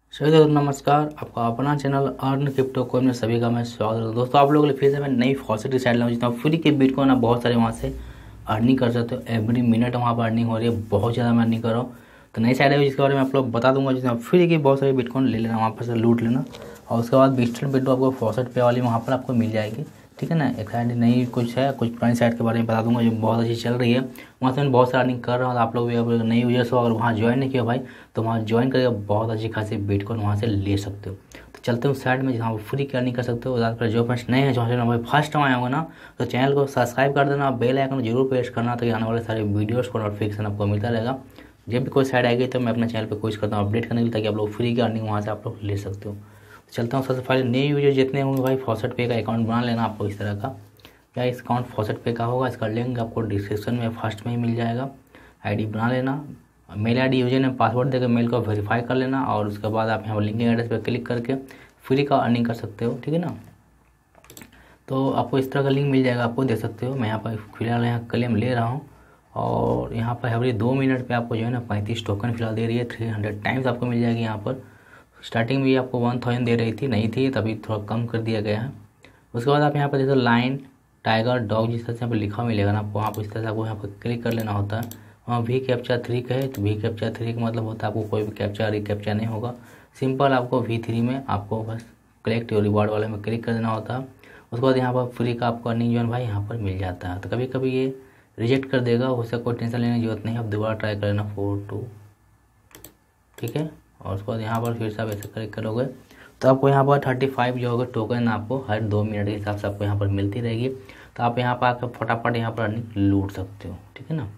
सभी दोस्तों नमस्कार। आपका अपना चैनल अर्न क्रिप्टो कॉइन में सभी का मैं स्वागत है। दोस्तों आप लोगों के लिए फिर से मैं नई फॉसिलिटी साइड लाऊं जितना फ्री के बिटकॉइन आप बहुत सारे वहाँ से अर्निंग कर सकते हो। एवरी मिनट वहाँ पर अर्निंग हो रही है, बहुत ज़्यादा मैं अर्निंग कर रहा हूँ। तो नई साइड है जिसके बारे में आप लोग बता दूंगा, जिसमें फ्री के बहुत सारे बिटकॉइन ले लेना, वहाँ पर से लूट लेना और उसके बाद डिजिटल बिटकॉइन आपको 64 वाली वहाँ पर आपको मिल जाएगी। ठीक है ना। एक साइड नई कुछ है, कुछ पुरानी साइड के बारे में बता दूंगा जो बहुत अच्छी चल रही है। वहाँ से मैं बहुत सारा अर्निंग कर रहा हूँ। आप लोग भी अगर नई यूजर्स हो, अगर वहाँ ज्वाइन नहीं किया भाई तो वहाँ ज्वाइन करके बहुत अच्छी खासी बिटकॉइन वहाँ से ले सकते हो। तो चलते हैं उस साइड में जहाँ फ्री की अर्निंग कर सकते हो। ज़्यादातर जो फ्रेंड्स नए हैं, जो चैनल भाई फर्स्ट टाइम आए होंगे ना, तो चैनल को सब्सक्राइब कर देना, बेल आइकन जरूर प्रेस करना ताकि आने वाले सारे वीडियोस को नोटिफिकेशन आपको मिलता रहेगा। जब भी कोई साइड आएगी तो मैं अपने चैनल पर कोशिश करता हूँ अपडेट करने के लिए, ताकि आप लोग फ्री की अर्निंग वहाँ से आप लोग ले सकते हो। चलता हूँ सबसे पहले नए यूजर जितने होंगे भाई फॉसेट पे का अकाउंट बना लेना आपको इस तरह का। क्या इस अकाउंट फॉसेट पे का होगा, इसका लिंक आपको डिस्क्रिप्शन में फर्स्ट में ही मिल जाएगा। आईडी बना लेना, मेल आईडी यूजर ने पासवर्ड देकर मेल को वेरीफाई कर लेना और उसके बाद आप यहाँ पर लिंकिंग एड्रेस पर क्लिक करके फ्री का अर्निंग कर सकते हो। ठीक है ना। तो आपको इस तरह का लिंक मिल जाएगा, आपको दे सकते हो। मैं यहाँ पर फिलहाल यहाँ क्लेम ले रहा हूँ और यहाँ पर हमारी 2 मिनट पे आपको जो है ना 35 टोकन फिलहाल दे रही है। 300 टाइम्स आपको मिल जाएगी यहाँ पर। स्टार्टिंग में आपको 1000 दे रही थी, नहीं थी, तभी थोड़ा कम कर दिया गया है। उसके बाद आप यहाँ पर जैसे लाइन टाइगर डॉग जिस तरह से यहाँ पर लिखा मिलेगा ना आपको, वहाँ पर इस तरह से आपको यहाँ पर क्लिक कर लेना होता है। वहाँ वी कैप्चा 3 का है, तो वी कैप्चा 3 का मतलब होता है आपको कोई भी कैप्चा रिकैप्चा नहीं होगा। सिंपल आपको V3 में आपको बस कलेक्ट योर रिवार्ड वाले में क्लिक कर देना होता है। उसके बाद यहाँ पर फ्री का आपको अर्निंग जो है भाई यहाँ पर मिल जाता है। तो कभी कभी ये रिजेक्ट कर देगा, उससे कोई टेंशन लेने की जरूरत नहीं है। आप दोबारा ट्राई कर लेना 4-2। ठीक है। और उसके बाद यहाँ पर फिर से आप ऐसे क्लिक करोगे तो आपको यहाँ पर 35 जो होगा टोकन आपको हर 2 मिनट के हिसाब से आपको यहाँ पर मिलती रहेगी। तो आप यहाँ पर आकर फटाफट यहाँ पर अर्निंग लूट सकते हो। ठीक है ना।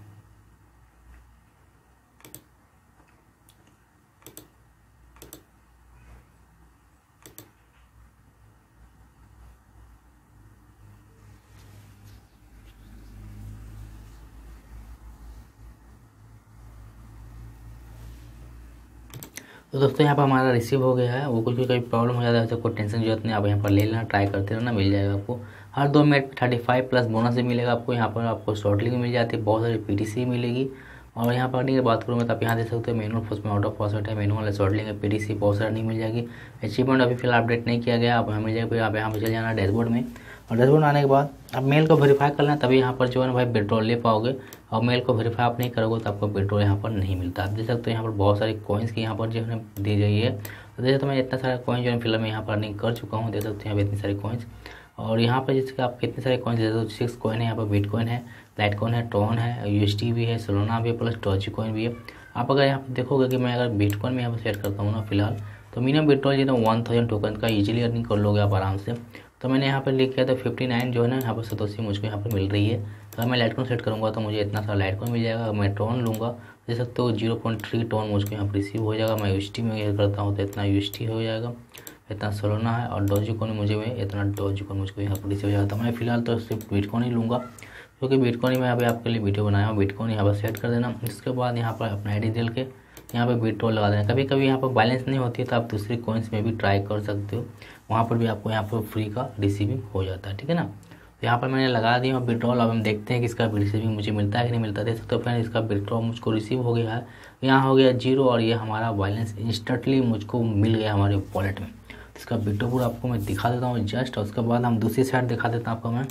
तो दोस्तों यहाँ पर हमारा रिसीव हो गया है। वो कुछ भी कोई प्रॉब्लम हो जाता है तो कोई टेंशन की जरूरत नहीं, आप यहाँ पर ले लेना, ट्राई करते रहना, मिल जाएगा आपको। हर 2 मिनट में 35 प्लस बोनस भी मिलेगा आपको। यहाँ पर आपको शॉर्ट लिंक मिल जाती है, बहुत सारी PTC मिलेगी। और यहाँ पर अर्निंग की बात करूँ मैं तो आप यहाँ देख सकते हो मैनुअल फर्स्ट में आउट ऑफ फॉसेट है, मैनुअल शॉर्ट लिंक है, PTC बहुत सारी अर्निंग मिल जाएगी। अचीवमेंट अभी फिलहाल अपडेट नहीं किया गया, आप यहाँ मिल जाएगा। फिर आप यहाँ पर चल जाना डैशबोर्ड में और डैशबोर्ड आने के बाद आप मेल को वेरीफाई कर लेना, तभी यहाँ पर जो है ना भाई विड्रॉल ले पाओगे। और मेल को वेरीफाई आप नहीं करोगे तो आपको विड्रॉल यहाँ पर नहीं मिलता। आप देख सकते हो यहाँ पर बहुत सारी कॉइन्स की यहाँ पर जो है दी गई है। तो देखो तो मैं इतना सारा कॉइन जो है फिलहाल मैं यहाँ पर अर्निंग कर चुका हूँ। देख सकते हैं यहाँ पर इतनी सारी कॉइन्स। और यहाँ पर जैसे आप कितने सारे कॉइन्स दे दो, 6 कॉइन है यहाँ पर, बिटकॉइन है, लाइटकॉइन है, ट्रॉन है, USD भी है, सोलोना भी है, प्लस डॉजी कॉइन भी है। आप अगर यहाँ पर देखोगे कि मैं अगर बिटकॉइन में यहाँ पर सेट करता हूँ ना फिलहाल, तो मिनिमम विड्रॉल जो है 1000 टोकन का ईजिली अर्निंग कर लोगे आप आराम से। तो मैंने यहाँ पर लिख किया था 59 जो है ना यहाँ पर सतोशी मुझको यहाँ पर मिल रही है। अगर मैं लाइटकॉइन सेट करूँगा तो मुझे इतना सारा लाइटकॉइन मिल जाएगा। अगर मैं ट्रॉन लूँगा देख सकते हो 0.3 टोन मुझको यहाँ पर रिसीव हो जाएगा। मैं USD में ये करता हूँ तो इतना USD हो जाएगा, इतना सोलोना है। और डॉजी कॉइन मुझे इतना डॉजी कॉइन मुझको यहाँ पर रिसीव हो जाता है। मैं फिलहाल तो सिर्फ बिटकॉइन ही लूँगा, क्योंकि बिटकॉइन ही मैं अभी आपके लिए वीडियो बनाया हूँ। बिटकॉइन यहाँ पर सेट कर देना। इसके बाद यहाँ पर अपना ID डाल के यहाँ पर विड्रॉल लगा देना। कभी कभी यहाँ पर बैलेंस नहीं होती तो आप दूसरी कॉइन्स में भी ट्राई कर सकते हो, वहाँ पर भी आपको यहाँ पर फ्री का रिसीविंग हो जाता है। ठीक है ना। तो यहाँ पर मैंने लगा दिया विड्रॉल। अब हम देखते हैं कि इसका रिसीविंग मुझे मिलता है कि नहीं मिलता। देख सकते हो फ्रेंड इसका विड्रॉल मुझको रिसीव हो गया है, यहाँ हो गया 0 और ये हमारा बैलेंस इंस्टेंटली मुझको मिल गया हमारे वॉलेट में। इसका विड्रॉल आपको मैं दिखा देता हूँ जस्ट। उसके बाद हम दूसरी साइड दिखा देता हूँ आपको मैं।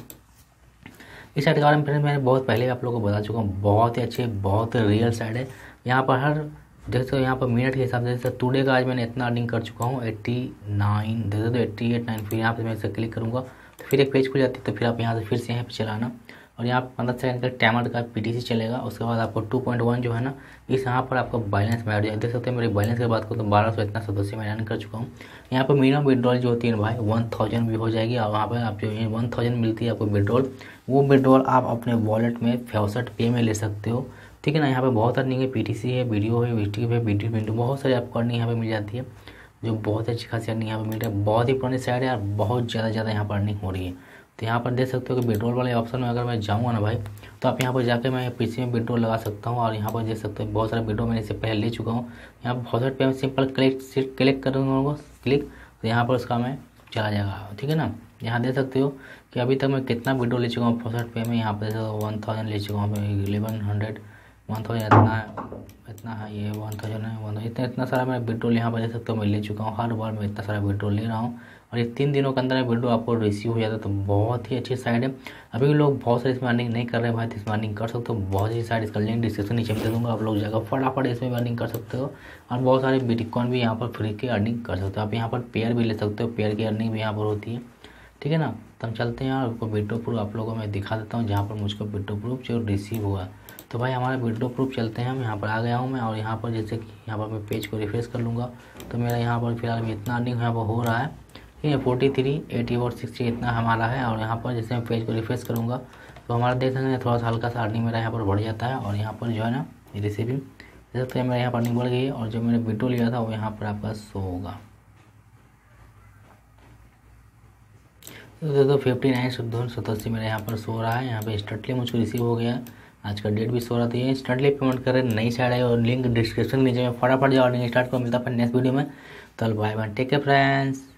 इस साइड के बारे में फ्रेंड मैंने बहुत पहले आप लोगों को बता चुका हूँ, बहुत ही अच्छी, बहुत रियल साइड है। यहाँ पर हर देख सकते हो यहाँ पर मिनट के हिसाब से टुडे का आज मैंने इतना अर्निंग कर चुका हूँ 89, देख सकते हो 88, 9। फिर यहाँ पर मैं इसे क्लिक करूँगा तो फिर एक पेज खुल जाती है। तो फिर आप यहाँ से फिर से यहाँ पे चलाना और यहाँ पर 15 सेकंड का टाइमर का PTC चलेगा। उसके बाद आपको 2.1 जो है ना इस यहाँ पर आपका बैलेंस में ऐड हो जाए। देख सकते हैं मेरे बैलेंस की बात करूँ तो 1200 इतना सदस्य मैं अर्न कर चुका हूँ। यहाँ पर मिनिमम विड्रॉल जो होती है भाई 1000 भी हो जाएगी। और वहाँ पर आप जो 1000 मिलती है आपको विड्रॉल, वो विड्रॉल आप अपने वॉलेट में 64 पे में ले सकते हो। ठीक है ना। यहाँ पे बहुत अर्निंग है, PTC है, वीडियो है, VT है, वीडियो बहुत सारी आपको अर्निंग यहाँ पे मिल जाती है, जो बहुत अच्छी खासी अर्निंग यहाँ पे मिल रही है। बहुत ही पुरानी साइड है और बहुत ज़्यादा यहाँ पर अर्निंग हो रही है। तो यहाँ पर देख सकते हो कि विड्रॉल वाले ऑप्शन में अगर मैं जाऊँगा ना भाई तो आप यहाँ पर जाकर मैं PC में विड्रॉल लगा सकता हूँ। और यहाँ पर देख सकते हो बहुत सारा विड्रॉल मैंने इससे पहले ले चुका हूँ। यहाँ पर बहुत सारे पे सिंपल क्लिक करूँगा क्लिक, तो यहाँ पर उसका मैं चला जाएगा। ठीक है ना। यहाँ देख सकते हो कि अभी तक मैं कितना विड्रॉल ले चुका हूँ 64 पे में। यहाँ पर 1000 ले चुका हूँ, 1100 1000 इतना है, ये 1000 है, इतना सारा मैं विड्रॉल यहाँ पर देख सकते हो मैं ले चुका हूँ। हर बार मैं इतना सारा विड्रॉल ले रहा हूँ और ये 3 दिनों के अंदर विड्रॉल आपको रिसीव हो जाता है, तो बहुत ही अच्छी साइड है। अभी भी लोग बहुत सारे इसमें अर्निंग नहीं कर रहे हैं भाई, तो इसमें अर्निंग कर सकते हो। बहुत अच्छी साइड, इसका लिंक डिस्क्रिप्शन नीचे में दे दूँगा, आप लोग जाकर फटाफट इसमें भी अर्निंग कर सकते हो। और बहुत सारे बिटकॉइन भी यहाँ पर फ्री की अर्निंग कर सकते हो। आप यहाँ पर पेयर भी ले सकते हो, पेयर की अर्निंग भी यहाँ पर होती है, ठीक है ना। तो हम चलते हैं और आपको विड्रॉ प्रूफ आप लोगों को मैं दिखा देता हूँ, जहाँ पर मुझको विड्रॉ प्रूफ जो रिसीव हुआ। तो भाई हमारा विड्रॉ प्रूफ चलते हैं, हम यहाँ पर आ गया हूँ मैं, और यहाँ पर जैसे कि यहाँ पर मैं पेज को रिफ्रेश कर लूँगा तो मेरा यहाँ पर फिलहाल में इतना अर्निंग यहाँ पर हो रहा है, ठीक है। 43, 80 और 60 इतना हमारा है। और यहाँ पर जैसे मैं पेज को रिफ्रेश करूँगा तो हमारा देख सकते हैं थोड़ा सा हल्का सा अर्निंग मेरा यहाँ पर बढ़ जाता है। और यहाँ पर जो है ना रिसीविंग देख सकते हैं मेरा यहाँ पर अर्निंग बढ़ गई है, और जो मैंने विड्रॉ लिया था वो यहाँ पर आपका शो होगा। तो 59 मेरा यहाँ पर सो रहा है। यहाँ पे इंस्टेंटली मुझको रिसीव हो गया है, आज का डेट भी सो रहा था। ये इंस्टेंटली पेमेंट कर रहे नई साइड है, और लिंक डिस्क्रिप्शन नीचे में फटाफट जाओ अर्निंग स्टार्ट को। मिलता है नेक्स्ट वीडियो में। तो bye bye, take care friends.